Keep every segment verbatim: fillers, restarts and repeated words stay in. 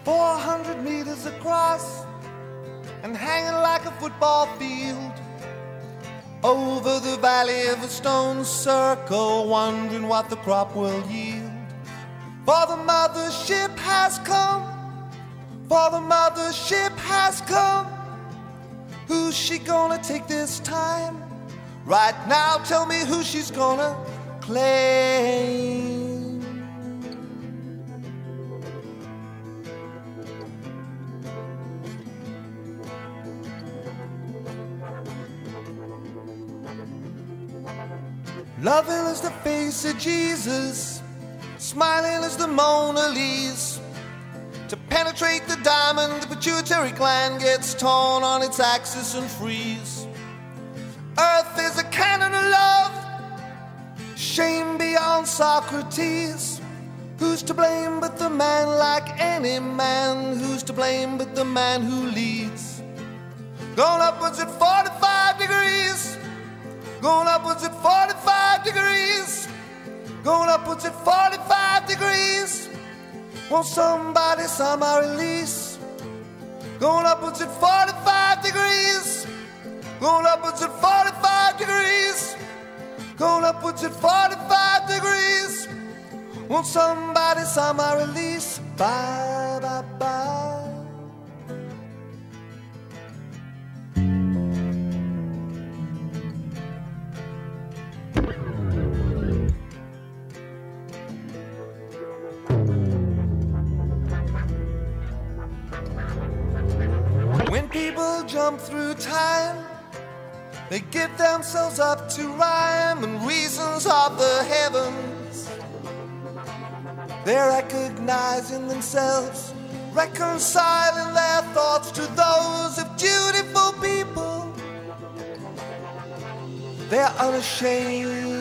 four hundred meters across and hanging like a football field. Over the valley of a stone circle, wondering what the crop will yield. For the mothership has come, for the mothership has come. Who's she gonna take this time? Right now, tell me who she's gonna claim. Loving is the face of Jesus, smiling is the Mona Lisa. To penetrate the diamond, the pituitary gland gets torn on its axis and frees. Earth is a cannon of love, shame beyond Socrates. Who's to blame but the man, like any man? Who's to blame but the man who leads? Going upwards at forty-five degrees, going upwards at forty-five degrees, going upwards at forty-five degrees. Won't somebody sign my release? Going upwards at forty-five degrees, going upwards at forty-five degrees, going upwards at forty-five degrees. Won't somebody sign my release? Bye, bye, bye. When people jump through time, they give themselves up to rhyme and reasons of the heavens. They're recognizing themselves, reconciling their thoughts to those of dutiful people. They're unashamed.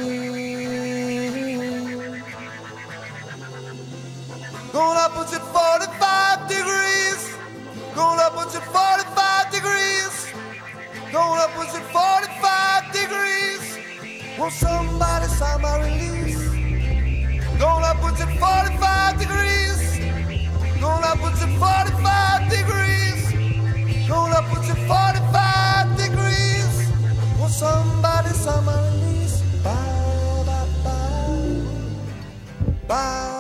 Going upwards at forty-five degrees, going upwards at forty-five degrees, going upwards at forty-five degrees. Won't somebody sign my release? Going upwards at forty-five degrees, going upwards at forty-five degrees, going upwards at forty-five degrees. Won't somebody sign my release? Bye, bye, bye, bye.